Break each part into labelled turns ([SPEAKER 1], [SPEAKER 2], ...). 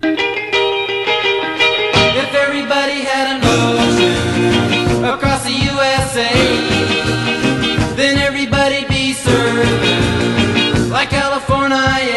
[SPEAKER 1] If everybody had an ocean across the USA, then everybody'd be surfing like California.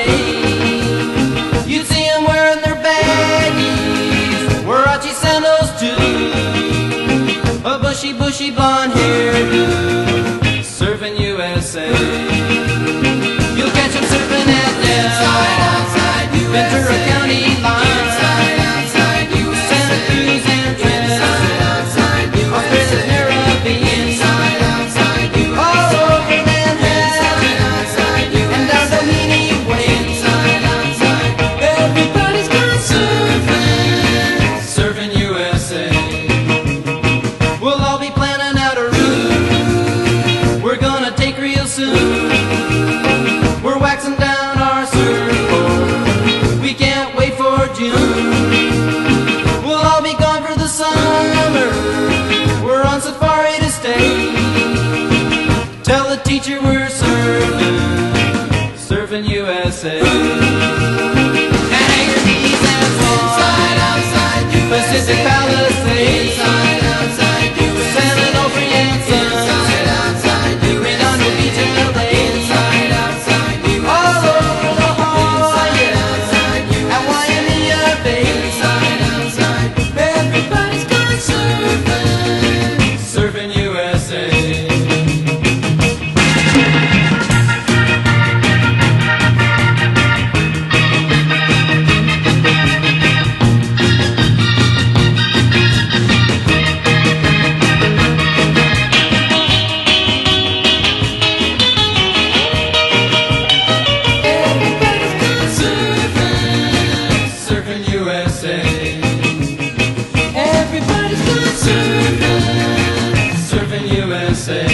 [SPEAKER 1] You'd see them wearing their baggies, Warachi sandals too, a bushy blonde hairdo, surfing USA. You'll catch them surfing at Ventura County line, Santa Cruz and Trenton, Australia's Caribbean, all over Manhattan, and down Doheny Way. Everybody's gone surfing, surfing USA. We'll all be planning out a route we're gonna take real soon. We're waxing down our surfboard, we can't wait for June. We'll all be gone for the summer, we're on safari to stay. Tell the teacher we're surfing, surfing USA. And hang your knees and outside, Pacific Palisades, San Onofre and Sun, Redondo Beach and LA, all over La Jolla and Waimea Bay. Everybody's gone surfing, surfing USA. Everybody's gone surfing, surfing USA.